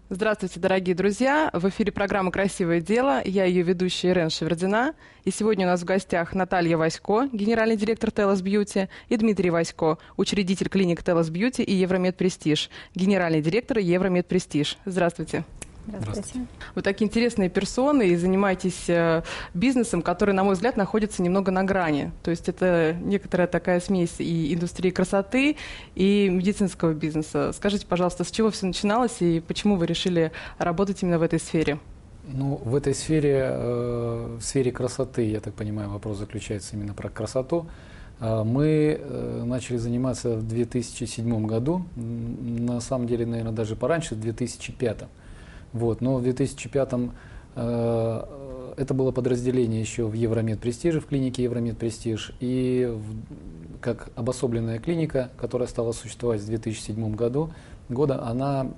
Здравствуйте, дорогие друзья! В эфире программа «Красивое дело». Я ее ведущая Ирена Шевердина. И сегодня у нас в гостях Наталья Васько, генеральный директор Телос Бьюти, и Дмитрий Васько, учредитель клиник Телос Бьюти и Евромед Престиж, генеральный директор Евромед Престиж. Здравствуйте. Здравствуйте. Вы такие интересные персоны и занимаетесь бизнесом, который, на мой взгляд, находится немного на грани. То есть это некоторая такая смесь и индустрии красоты, и медицинского бизнеса. Скажите, пожалуйста, с чего все начиналось и почему вы решили работать именно в этой сфере? Ну, в этой сфере, в сфере красоты, я так понимаю, вопрос заключается именно про красоту. Мы начали заниматься в 2007 году, на самом деле, наверное, даже пораньше, в 2005. Вот, но в 2005 это было подразделение еще в Евромед Престиже, в клинике Евромед Престиж, и как обособленная клиника, которая стала существовать в 2007 году, она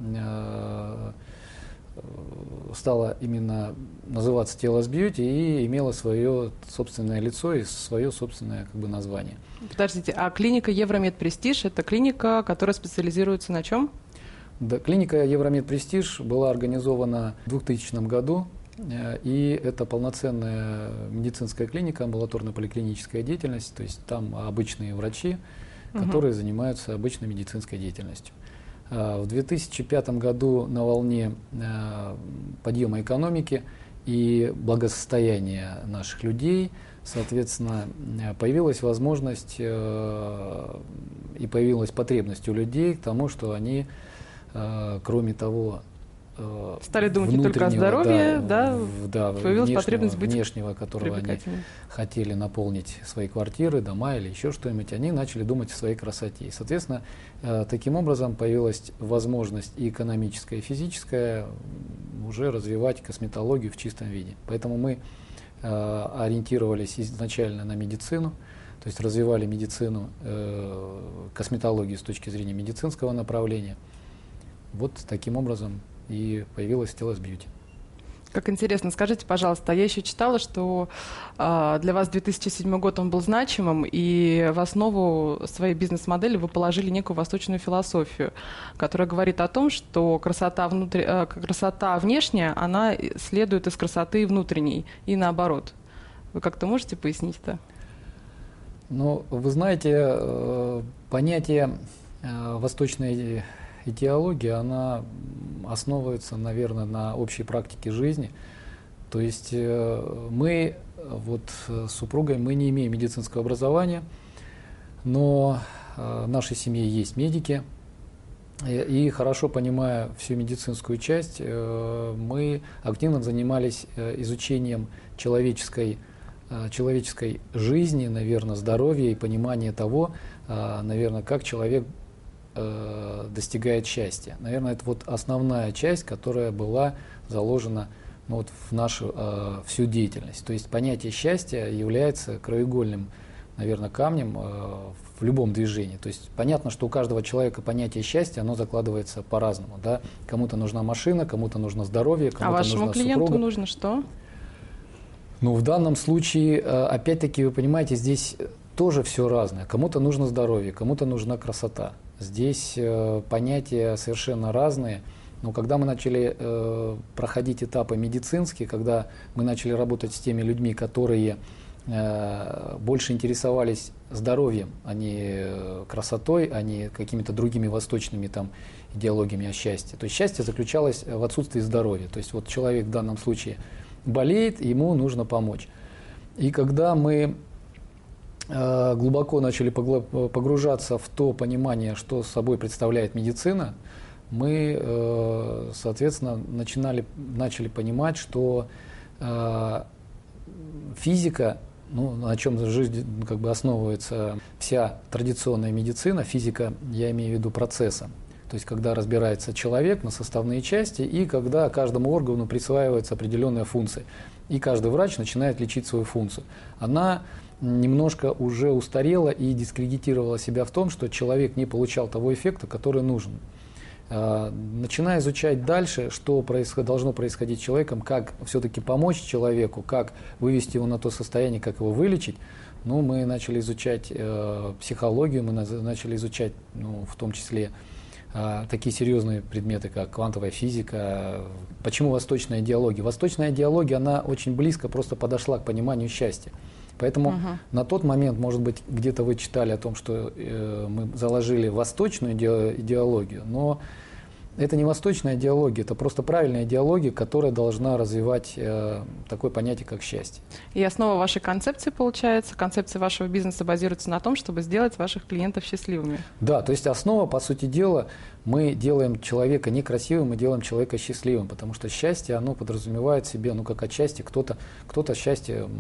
стала именно называться Телос Бьюти и имела свое собственное лицо и свое собственное название. Подождите, а клиника Евромед Престиж – это клиника, которая специализируется на чем? Да, клиника Евромед Престиж была организована в 2000 году, и это полноценная медицинская клиника, амбулаторно-поликлиническая деятельность, то есть там обычные врачи, которые занимаются обычной медицинской деятельностью. В 2005 году на волне подъема экономики и благосостояния наших людей, соответственно, появилась возможность и появилась потребность у людей к тому, что они, кроме того, стали думать не только о здоровье, появилась потребность быть внешнего, которого они хотели наполнить свои квартиры, дома или еще что-нибудь, они начали думать о своей красоте. И, соответственно, таким образом появилась возможность и экономическая, и физическая уже развивать косметологию в чистом виде. Поэтому мы ориентировались изначально на медицину, то есть развивали медицину, косметологию с точки зрения медицинского направления. Вот таким образом и появилась Телос Бьюти. Как интересно. Скажите, пожалуйста, я еще читала, что для вас 2007 год он был значимым, и в основу своей бизнес-модели вы положили некую восточную философию, которая говорит о том, что красота внешняя, она следует из красоты внутренней, и наоборот. Вы как-то можете пояснить это? Ну, вы знаете, понятие восточной этиологии, она основывается, наверное, на общей практике жизни. То есть мы, вот с супругой, мы не имеем медицинского образования, но в нашей семье есть медики, и хорошо понимая всю медицинскую часть, мы активно занимались изучением человеческой жизни, наверное, здоровья и понимания того, наверное, как человек достигает счастья. Наверное, это вот основная часть, которая была заложена вот в нашу всю деятельность. То есть понятие счастья является краеугольным, наверное, камнем в любом движении. То есть понятно, что у каждого человека понятие счастья, оно закладывается по-разному. Да? Кому-то нужна машина, кому-то нужно здоровье, кому-то нужна супруга. А вашему клиенту нужно что? Ну, в данном случае, опять-таки, вы понимаете, здесь тоже все разное. Кому-то нужно здоровье, кому-то нужна красота. Здесь понятия совершенно разные. Но когда мы начали проходить этапы медицинские, когда мы начали работать с теми людьми, которые больше интересовались здоровьем, а не красотой, а не какими-то другими восточными там идеологиями о счастье. То есть счастье заключалось в отсутствии здоровья. То есть вот человек в данном случае болеет, ему нужно помочь. И когда мы глубоко начали погружаться в то понимание, что собой представляет медицина, мы, соответственно, начали понимать, что физика, ну, на чем жизнь основывается вся традиционная медицина, физика, я имею в виду процесса. То есть, когда разбирается человек на составные части, и когда каждому органу присваивается определенная функция. И каждый врач начинает лечить свою функцию. Она немножко уже устарела и дискредитировала себя в том, что человек не получал того эффекта, который нужен. Начиная изучать дальше, что должно происходить с человеком, как все-таки помочь человеку, как вывести его на то состояние, как его вылечить, ну, мы начали изучать психологию, мы начали изучать, ну, в том числе такие серьезные предметы, как квантовая физика. Почему восточная идеология? Восточная идеология, она очень близко просто подошла к пониманию счастья. Поэтому на тот момент, может быть, где-то вы читали о том, что мы заложили восточную идеологию, но это не восточная идеология, это просто правильная идеология, которая должна развивать такое понятие, как счастье. И основа вашей концепции, получается, концепция вашего бизнеса базируется на том, чтобы сделать ваших клиентов счастливыми. Да, то есть основа, по сути дела, мы делаем человека не красивым, мы делаем человека счастливым, потому что счастье, оно подразумевает в себе, ну, как отчасти, кто-то счастье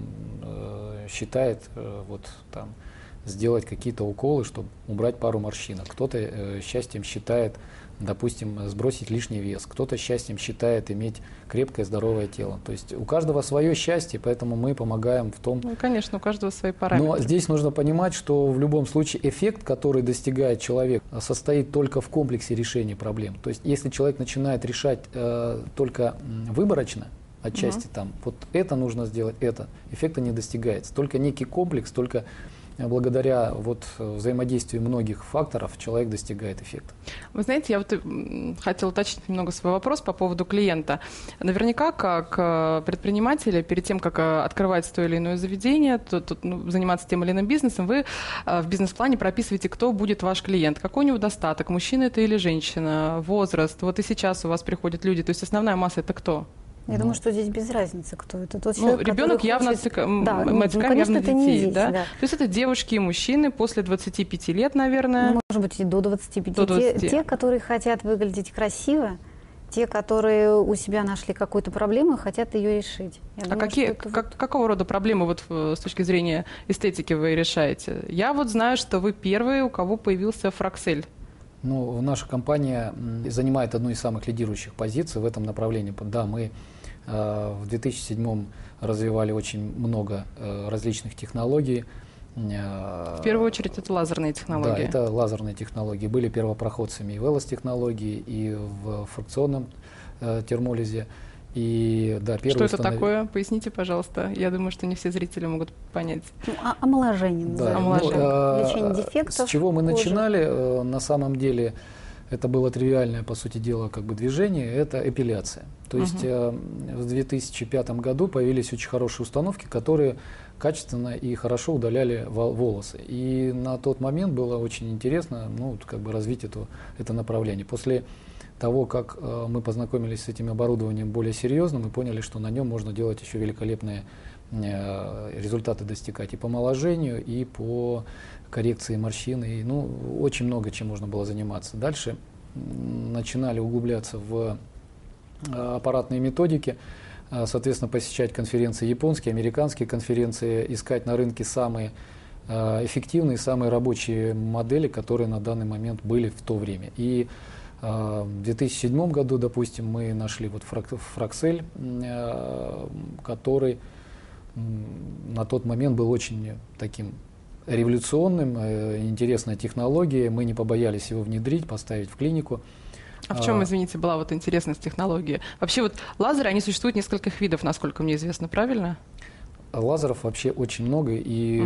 считает вот там сделать какие-то уколы, чтобы убрать пару морщинок. Кто-то счастьем считает, допустим, сбросить лишний вес. Кто-то счастьем считает иметь крепкое, здоровое тело. То есть у каждого свое счастье, поэтому мы помогаем в том... Ну, конечно, у каждого свои параметры. Но здесь нужно понимать, что в любом случае эффект, который достигает человек, состоит только в комплексе решения проблем. То есть если человек начинает решать только выборочно, отчасти там, вот это нужно сделать, это, эффекта не достигается. Только некий комплекс, только благодаря вот взаимодействию многих факторов человек достигает эффекта. Вы знаете, я вот хотела уточнить немного свой вопрос по поводу клиента. Наверняка, как предприниматели, перед тем, как открывать то или иное заведение, заниматься тем или иным бизнесом, вы в бизнес-плане прописываете, кто будет ваш клиент, какой у него достаток, мужчина это или женщина, возраст. Вот и сейчас у вас приходят люди, то есть основная масса это кто? Я думаю, что здесь без разницы, кто это. Тот человек, ребенок явно, да, явно детей, здесь, да? Да. То есть это девушки и мужчины после 25 лет, наверное. Может быть, и до 25. До 20. Те, которые хотят выглядеть красиво, те, которые у себя нашли какую-то проблему и хотят ее решить. Я думаю, какого рода проблемы вот с точки зрения эстетики вы решаете? Я вот знаю, что вы первые, у кого появился фраксель. Ну, наша компания занимает одну из самых лидирующих позиций в этом направлении. Да, мы в 2007 развивали очень много различных технологий. В первую очередь это лазерные технологии. Да, это лазерные технологии. Были первопроходцами и в ЭЛОС-технологии, и в фракционном термолизе. И, да, что это такое? Поясните, пожалуйста. Я думаю, что не все зрители могут понять. Ну, омоложение. Да. Лечение дефектов. С чего мы начинали? На самом деле это было тривиальное, по сути дела, как бы движение, это эпиляция. То есть в 2005 году появились очень хорошие установки, которые качественно и хорошо удаляли волосы. И на тот момент было очень интересно, ну, как бы развить это направление. После того, как мы познакомились с этим оборудованием более серьезно, мы поняли, что на нем можно делать еще великолепные результаты достигать и по омоложению, и по коррекции морщин, и, ну, очень много чем можно было заниматься. Дальше начинали углубляться в аппаратные методики, соответственно, посещать конференции японские, американские конференции, искать на рынке самые эффективные, самые рабочие модели, которые на данный момент были в то время. И в 2007 году, допустим, мы нашли вот фраксель, который на тот момент был очень таким революционным, интересная технология. Мы не побоялись его внедрить, поставить в клинику. А в чем, извините, была вот интересность технологии? Вообще вот лазеры, они существуют нескольких видов, насколько мне известно, правильно? Лазеров вообще очень много, и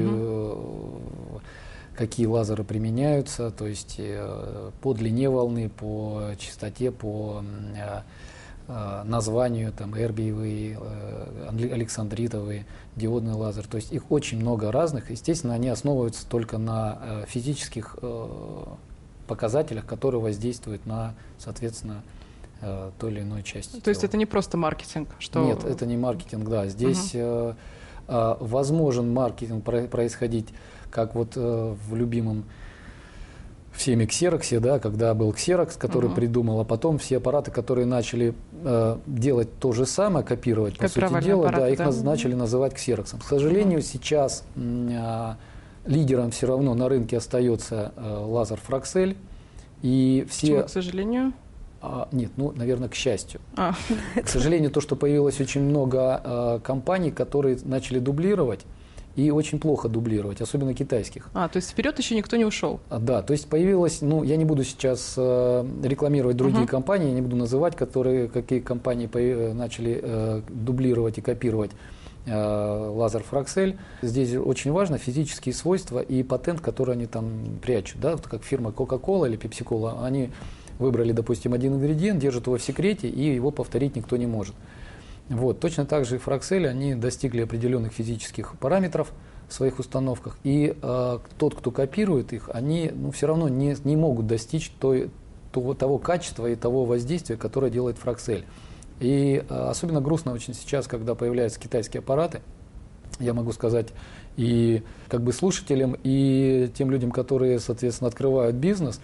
какие лазеры применяются, то есть по длине волны, по частоте, по названию, там, эрбиевый, александритовый, диодный лазер. То есть их очень много разных. Естественно, они основываются только на физических показателях, которые воздействуют на, соответственно, той или иной части тела. То есть это не просто маркетинг? Что... Нет, это не маркетинг, да. Здесь возможен маркетинг происходить, как вот в любимом всеми Xerox, да, когда был Xerox, который придумал, а потом все аппараты, которые начали делать то же самое, копировать, по сути дела, аппараты, да, их начали называть Xerox. К сожалению, сейчас лидером все равно на рынке остается лазер Фраксель. И все... Почему, к сожалению? Нет, ну, наверное, к счастью. К сожалению, то, что появилось очень много компаний, которые начали дублировать, и очень плохо дублировать, особенно китайских. То есть вперед еще никто не ушел? Да, то есть появилось, ну, я не буду сейчас рекламировать другие компании, я не буду называть, какие компании начали дублировать и копировать лазер Фраксель. Здесь очень важно физические свойства и патент, который они там прячут. Да? Вот как фирма Coca-Cola или Pepsi-Cola, они выбрали, допустим, один ингредиент, держат его в секрете, и его повторить никто не может. Вот. Точно так же и Фраксель, они достигли определенных физических параметров в своих установках, и тот, кто копирует их, они все равно не могут достичь того качества и того воздействия, которое делает Фраксель. И особенно грустно очень сейчас, когда появляются китайские аппараты, я могу сказать и как бы слушателям, и тем людям, которые, соответственно, открывают бизнес,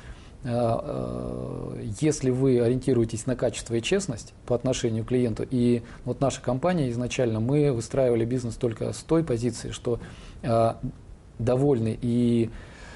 если вы ориентируетесь на качество и честность по отношению к клиенту, и вот наша компания изначально, мы выстраивали бизнес только с той позиции, что довольный и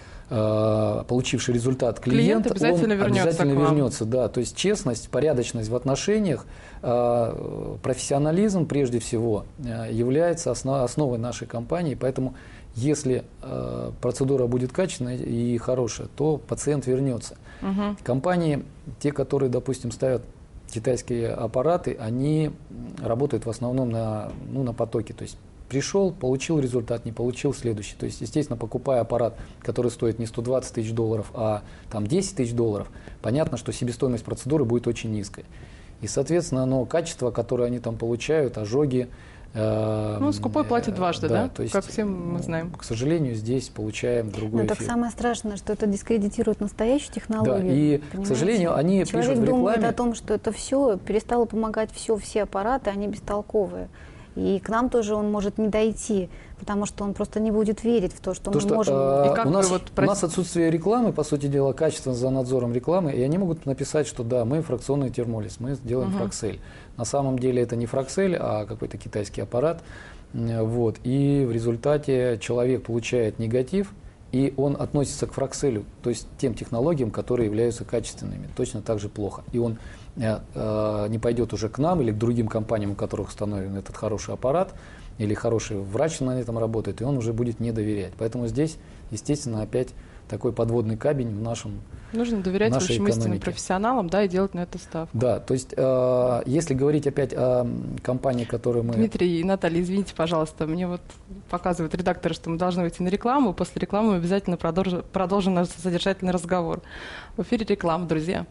получивший результат клиент обязательно вернется. Да. То есть честность, порядочность в отношениях, профессионализм прежде всего является основой нашей компании. Поэтому если процедура будет качественная и хорошая, то пациент вернется. Угу. Компании, те, которые, допустим, ставят китайские аппараты, они работают в основном на потоке. То есть пришел, получил результат, не получил следующий. То есть, естественно, покупая аппарат, который стоит не 120 тысяч долларов, а там 10 тысяч долларов, понятно, что себестоимость процедуры будет очень низкой. И, соответственно, качество, которое они там получают, ожоги. Скупой платит дважды, да? То есть, как все мы знаем. К сожалению, здесь получаем другой эффект. Так самое страшное, что это дискредитирует настоящую технологию. Да, и, к сожалению, они пишут в рекламе. Человек думает о том, что это все перестало помогать, все аппараты, они бестолковые. И к нам тоже он может не дойти, потому что он просто не будет верить в то, что мы можем. У нас отсутствие рекламы, по сути дела, качество за надзором рекламы, и они могут написать, что да, мы фракционный термолиз, мы сделаем Фраксель. На самом деле это не Фраксель, а какой-то китайский аппарат. Вот. И в результате человек получает негатив, и он относится к Фракселю, то есть тем технологиям, которые являются качественными, точно так же плохо. И он не пойдет уже к нам или к другим компаниям, у которых установлен этот хороший аппарат, или хороший врач на этом работает, и он уже будет не доверять. Поэтому здесь, естественно, опять такой подводный камень в нашем Нужно доверять вашим истинным профессионалам, да, и делать на это ставку. Да, то есть, если говорить опять о компании, которую мы... Дмитрий и Наталья, извините, пожалуйста, мне вот показывают редакторы, что мы должны выйти на рекламу, после рекламы мы обязательно продолжим наш содержательный разговор. В эфире реклама, друзья.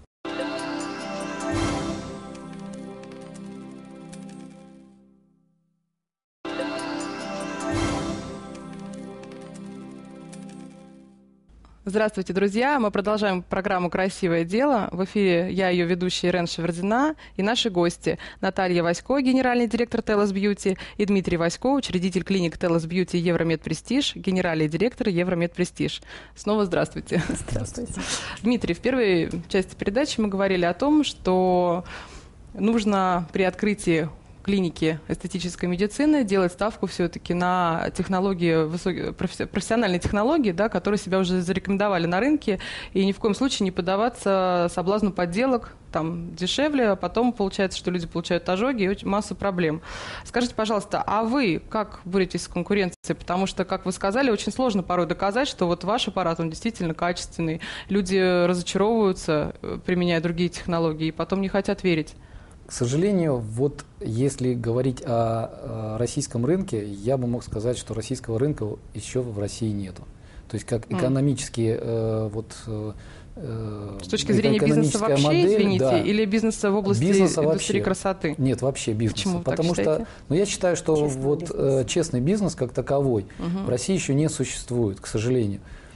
Здравствуйте, друзья! Мы продолжаем программу «Красивое дело». В эфире я, ее ведущая Ирен Шевердина, и наши гости Наталья Васько, генеральный директор Телос Бьюти, и Дмитрий Васько, учредитель клиник Телос Бьюти Евромед Престиж, генеральный директор Евромед Престиж. Снова здравствуйте. Здравствуйте. Дмитрий, в первой части передачи мы говорили о том, что нужно при открытии клиники эстетической медицины делать ставку все-таки на технологии, профессиональные технологии, да, которые себя уже зарекомендовали на рынке, и ни в коем случае не поддаваться соблазну подделок, там дешевле, а потом получается, что люди получают ожоги и массу проблем. Скажите, пожалуйста, а вы как боретесь с конкуренцией? Потому что, как вы сказали, очень сложно порой доказать, что вот ваш аппарат, он действительно качественный. Люди разочаровываются, применяя другие технологии, и потом не хотят верить. К сожалению, вот если говорить о российском рынке, я бы мог сказать, что российского рынка еще в России нету. То есть как экономические с точки зрения бизнеса вообще, модель, извините, да. Или бизнеса в области индустрии вообще. Красоты? Нет, вообще бизнеса. Почему Потому что, я считаю, что честный бизнес как таковой в России еще не существует, к сожалению.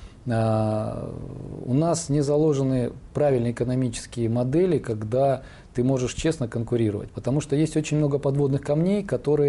У нас не заложены правильные экономические модели, когда ты можешь честно конкурировать. Потому что есть очень много подводных камней,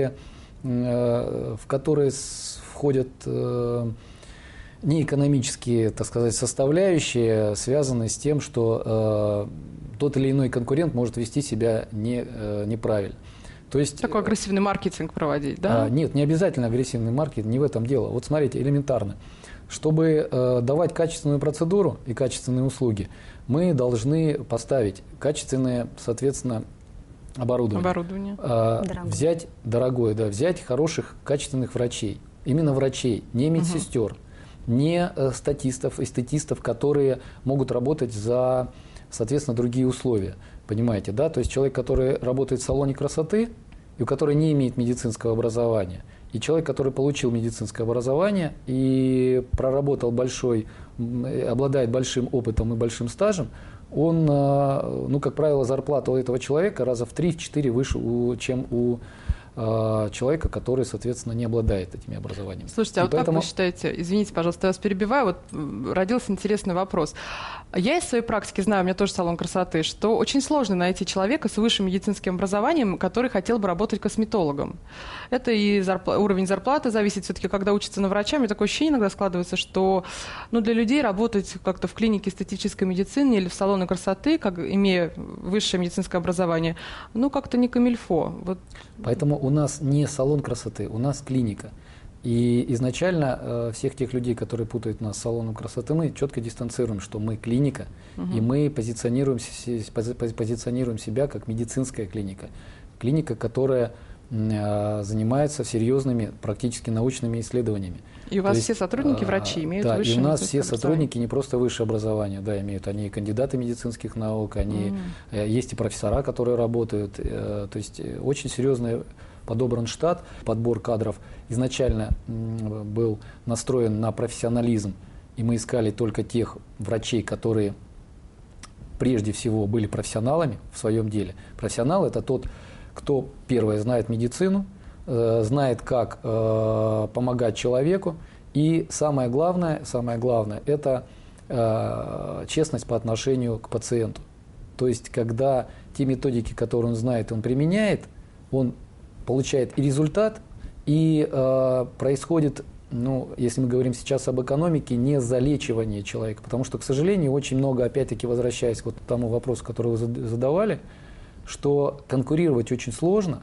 в которые входят неэкономические, так сказать, составляющие, связанные с тем, что тот или иной конкурент может вести себя неправильно. То есть, такой агрессивный маркетинг проводить, да? Нет, не обязательно агрессивный маркетинг, не в этом дело. Вот смотрите, элементарно. Чтобы давать качественную процедуру и качественные услуги, мы должны поставить качественное, соответственно, оборудование. Взять дорогое, да, взять хороших, качественных врачей. Именно врачей, не медсестер, не статистов, эстетистов, которые могут работать за, соответственно, другие условия. Понимаете, да? То есть человек, который работает в салоне красоты, и который не имеет медицинского образования, И человек, который получил медицинское образование и проработал обладает большим опытом и большим стажем, он, ну, как правило, зарплата у этого человека раза в 3-4 выше, чем у человека, который, соответственно, не обладает этими образованиями. Слушайте, а вот как вы считаете, извините, пожалуйста, я вас перебиваю, вот родился интересный вопрос. Я из своей практики знаю, у меня тоже салон красоты, что очень сложно найти человека с высшим медицинским образованием, который хотел бы работать косметологом. Это и уровень зарплаты зависит все-таки, когда учатся на врача. Мне такое ощущение иногда складывается, что для людей работать как-то в клинике эстетической медицины или в салоне красоты, имея высшее медицинское образование, как-то не камильфо. Вот. Поэтому у нас не салон красоты, у нас клиника. И изначально всех тех людей, которые путают нас с салоном красоты, мы четко дистанцируем, что мы клиника, и мы позиционируем себя как медицинская клиника. Клиника, которая занимается серьезными практически научными исследованиями. И у вас все сотрудники врачи имеют высшее медицинское образование? Да, и у нас все сотрудники не просто высшее образование, да, имеют, они и кандидаты медицинских наук, есть и профессора, которые работают, то есть очень серьезный подобран штат, подбор кадров изначально был настроен на профессионализм, и мы искали только тех врачей, которые прежде всего были профессионалами в своем деле. Профессионал – это тот, кто, первое, знает медицину, знает, как помогать человеку, и самое главное – это честность по отношению к пациенту. То есть, когда те методики, которые он знает, он применяет, он получает и результат, и происходит, если мы говорим сейчас об экономике, не залечивание человека. Потому что, к сожалению, очень много, опять-таки, возвращаясь к тому вопросу, который вы задавали, что конкурировать очень сложно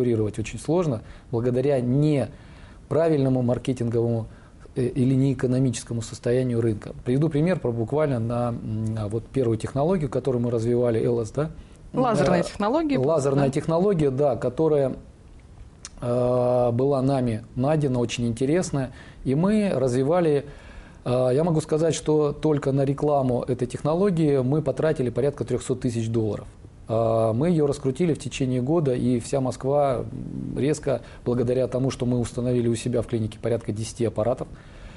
благодаря неправильному маркетинговому или неэкономическому состоянию рынка. Приведу пример буквально на первую технологию, которую мы развивали, ЭЛОС, да? Лазерная технология. Лазерная технология, да, которая была нами найдена, очень интересная, и мы развивали. Я могу сказать, что только на рекламу этой технологии мы потратили порядка $300 тысяч. Мы ее раскрутили в течение года, и вся Москва резко, благодаря тому, что мы установили у себя в клинике порядка 10 аппаратов,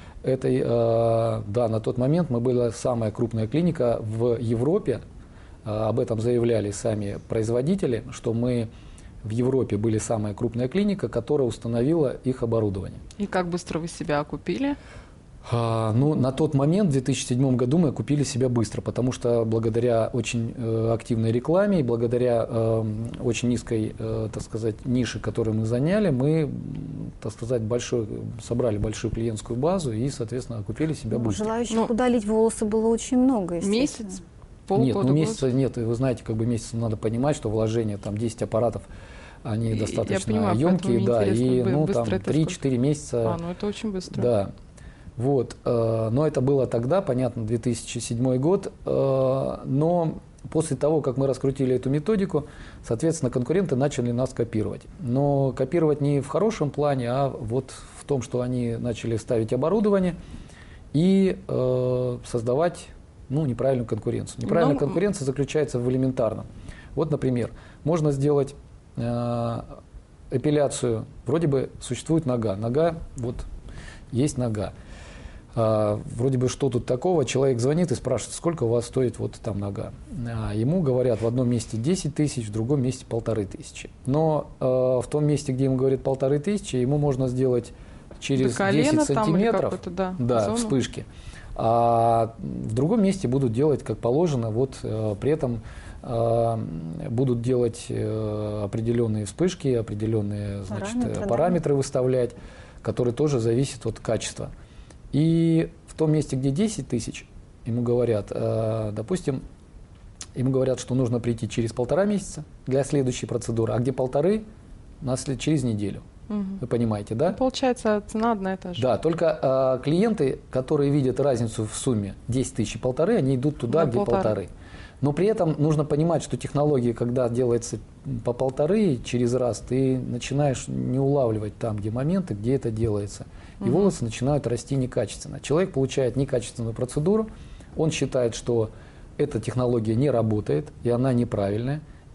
на тот момент мы были самая крупная клиника в Европе, об этом заявляли сами производители, что мы в Европе были самая крупная клиника, которая установила их оборудование. И как быстро вы себя окупили? На тот момент, в 2007 году, мы окупили себя быстро, потому что благодаря очень активной рекламе и благодаря очень низкой, нише, которую мы заняли, мы, собрали большую клиентскую базу и, соответственно, окупили себя быстро. Желающих удалить волосы было очень много, естественно. Месяц? Полгода? Месяца нет. Вы знаете, месяц надо понимать, что вложение 10 аппаратов, они достаточно емкие, да, и 3-4 месяца. Это очень быстро. Да. Но это было тогда, понятно, 2007 год, но после того, как мы раскрутили эту методику, соответственно, конкуренты начали нас копировать. Но копировать не в хорошем плане, а в том, что они начали ставить оборудование и создавать неправильную конкуренцию. Неправильная конкуренция заключается в элементарном. Например, можно сделать эпиляцию, вроде бы существует нога, есть нога. Вроде бы что тут такого, человек звонит и спрашивает, сколько у вас стоит нога. Ему говорят в одном месте 10 тысяч, в другом месте 1500. Но в том месте, где ему говорят 1500, ему можно сделать через 10 сантиметров вспышки. А в другом месте будут делать как положено, при этом будут делать определенные вспышки, определенные параметры выставлять, которые тоже зависят от качества. И в том месте, где 10 тысяч, ему говорят, что нужно прийти через 1,5 месяца для следующей процедуры, а где 1,5 через неделю. Вы понимаете, да? Получается, цена одна и та же. Да, только клиенты, которые видят разницу в сумме 10 тысяч и 1,5, они идут туда, где 1,5. Но при этом нужно понимать, что технология, когда делается по 1,5 через раз, ты начинаешь не улавливать там, где моменты, где это делается. И волосы начинают расти некачественно. Человек получает некачественную процедуру, он считает, что эта технология не работает, и она неправильная.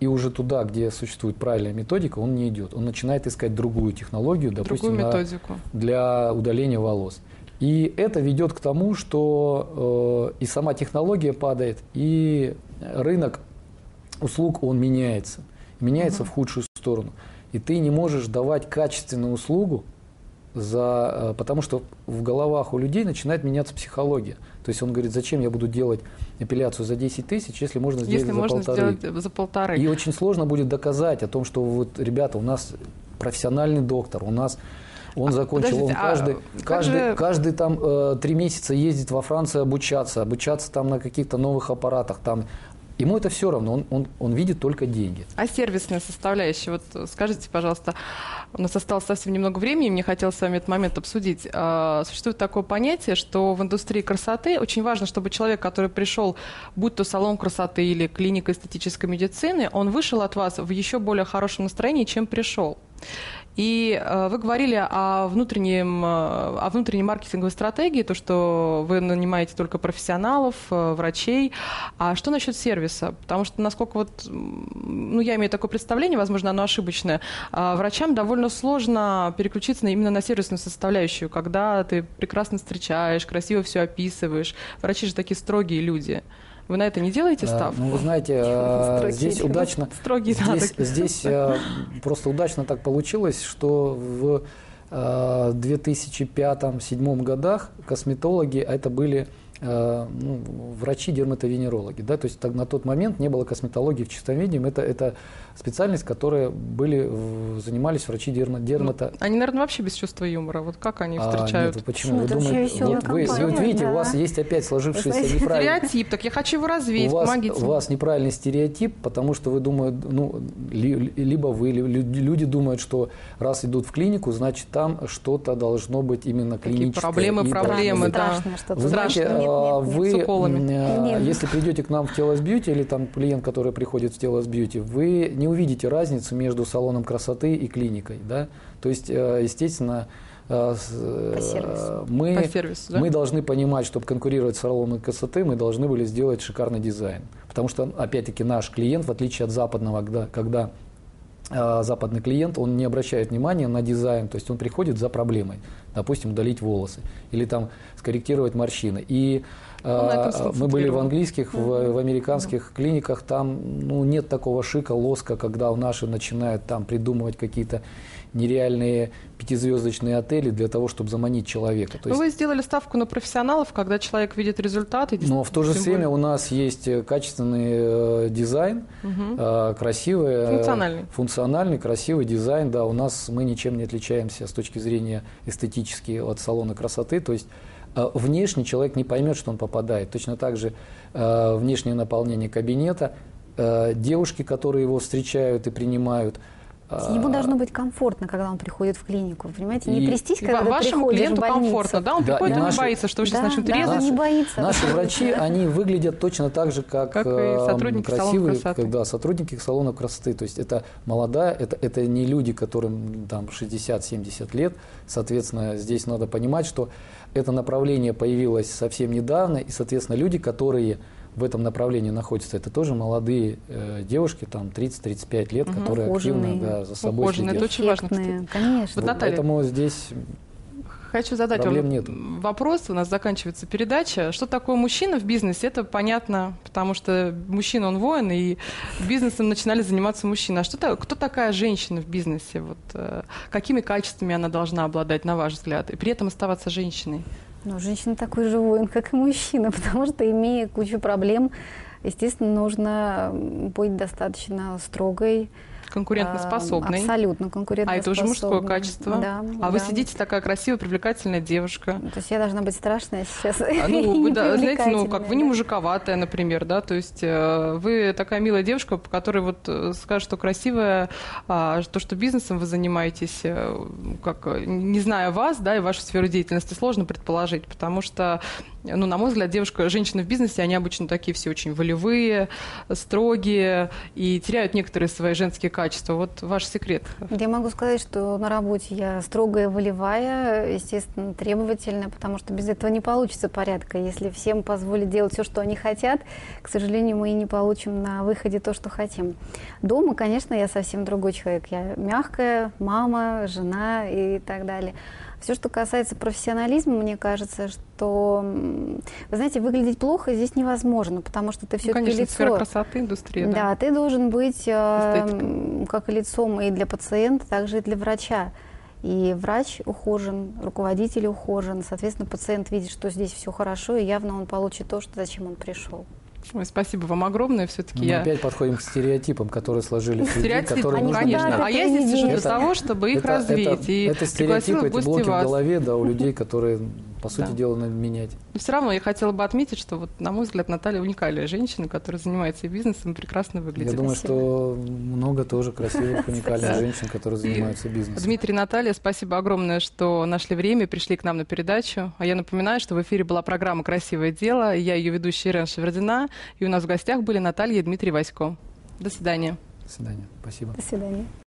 и уже туда, где существует правильная методика, он не идет. Он начинает искать другую технологию, допустим, для удаления волос. И это ведет к тому, что и сама технология падает, и рынок услуг, он меняется. Меняется в худшую сторону. И ты не можешь давать качественную услугу, потому что в головах у людей начинает меняться психология. То есть он говорит, зачем я буду делать эпиляцию за 10 тысяч, если можно сделать за полторы. И очень сложно будет доказать о том, что вот, ребята, у нас профессиональный доктор, у нас он закончил, он каждый там 3 месяца ездит во Францию обучаться там на каких-то новых аппаратах, там. Ему это все равно, он видит только деньги. А сервисная составляющая, вот скажите, пожалуйста, у нас осталось совсем немного времени, мне хотелось с вами этот момент обсудить. Существует такое понятие, что в индустрии красоты очень важно, чтобы человек, который пришел, будь то салон красоты или клиника эстетической медицины, он вышел от вас в еще более хорошем настроении, чем пришел. И вы говорили о внутренней маркетинговой стратегии, то, что вы нанимаете только профессионалов, врачей. А что насчет сервиса? Потому что, насколько я имею такое представление, возможно, оно ошибочное, врачам довольно сложно переключиться именно на сервисную составляющую, когда ты прекрасно встречаешь, красиво все описываешь. Врачи же такие строгие люди. Вы на это не делаете ставку? Вы знаете, здесь удачно, здесь просто удачно так получилось, что в 2005-2007 годах косметологи это были врачи-дерматовенерологи. Да? То есть на тот момент не было косметологии в чистом виде. Это специальность, которой занимались врачи-дермато. Они, наверное, вообще без чувства юмора. Вот как они встречают? Нет, почему? Вы думаете, вы видите, у вас есть опять сложившийся неправильный... Стереотип, так я хочу его развеять, помогите. У вас неправильный стереотип, потому что вы думаете, либо люди думают, что раз идут в клинику, значит, там что-то должно быть именно клиническое. Проблемы, да. Вы знаете, если придете к нам в Телос Бьюти, или там клиент, который приходит в Телос Бьюти, вы не увидите разницу между салоном красоты и клиникой. Да? То есть, естественно, мы должны понимать, чтобы конкурировать с салоном красоты, мы должны были сделать шикарный дизайн. Потому что, опять-таки, наш клиент, в отличие от западного, когда западный клиент, он не обращает внимания на дизайн, то есть он приходит за проблемой, допустим, удалить волосы или там скорректировать морщины. И мы были в английских, в американских клиниках, там нет такого шика, лоска, когда наши начинают там придумывать какие-то нереальные 5-звездочные отели для того, чтобы заманить человека. То есть, вы сделали ставку на профессионалов, когда человек видит результаты. Но в то же время у нас есть качественный дизайн, красивый, функциональный, красивый дизайн. Да, у нас мы ничем не отличаемся с точки зрения эстетически от салона красоты. То есть внешне человек не поймет, что он попадает. Точно так же внешнее наполнение кабинета, девушки, которые его встречают и принимают. Ему должно быть комфортно, когда он приходит в клинику. Понимаете, не трястись, когда ты вашему приходишь клиенту в больницу. комфортно, да? Он приходит, он не боится, что вы сейчас начнут резать. Не боится. Наши врачи, они выглядят точно так же, как и сотрудники красивые, салонов сотрудники салонов красоты. То есть это молодая, это не люди, которым там 60-70 лет. Соответственно, здесь надо понимать, что это направление появилось совсем недавно, и, соответственно, люди, которые в этом направлении находятся, это тоже молодые девушки, там 30-35 лет, которые активно за собой следят. Это очень важно, кстати. Конечно. Вот, Наталья, поэтому здесь хочу задать вам вопрос, у нас заканчивается передача. Что такое мужчина в бизнесе, это понятно, потому что мужчина, он воин, и бизнесом начинали заниматься мужчины. А кто такая женщина в бизнесе? Вот, какими качествами она должна обладать, на ваш взгляд, и при этом оставаться женщиной? Женщина такой же воин, как и мужчина, потому что, имея кучу проблем, естественно, нужно быть достаточно строгой, конкурентоспособной. Абсолютно конкурентоспособной. А это уже мужское качество. Да, вы сидите такая красивая, привлекательная девушка. То есть я должна быть страшная сейчас. Вы знаете, как вы не мужиковатая, например, да, то есть вы такая милая девушка, по которой вот скажут, что красивая, то, что бизнесом вы занимаетесь, как не зная вас, да, и вашу сферу деятельности, сложно предположить, потому что ну, на мой взгляд, женщины в бизнесе, они обычно такие все очень волевые, строгие и теряют некоторые свои женские качества. Вот ваш секрет. Я могу сказать, что на работе я строгая, волевая, естественно, требовательная, потому что без этого не получится порядка. Если всем позволить делать все, что они хотят, к сожалению, мы и не получим на выходе то, что хотим. Дома, конечно, я совсем другой человек. Я мягкая, мама, жена и так далее. Все, что касается профессионализма, мне кажется, что, вы знаете, выглядеть плохо здесь невозможно, потому что ты все-таки конечно, лицо. Сфера красоты, индустрия. Да, ты должен быть как лицом и для пациента, также и для врача. И врач ухожен, руководитель ухожен, соответственно, пациент видит, что здесь все хорошо, и явно он получит то, зачем он пришел. Ой, спасибо вам огромное. Все-таки мы опять подходим к стереотипам, которые сложились в людей, которые нужно... Конечно, а я здесь сижу для того, чтобы их развеять. Это стереотипы, эти блоки в голове, да, у людей, которые, по сути дела, надо менять. Но все равно я хотела бы отметить, что, вот, на мой взгляд, Наталья уникальная женщина, которая занимается бизнесом и прекрасно выглядит. Я думаю, что много тоже красивых, уникальных женщин, которые занимаются бизнесом. Дмитрий и Наталья, спасибо огромное, что нашли время, пришли к нам на передачу. А я напоминаю, что в эфире была программа «Красивое дело». Я ее ведущая Ирина Шевердина. И у нас в гостях были Наталья и Дмитрий Васько. До свидания. До свидания. Спасибо. До свидания.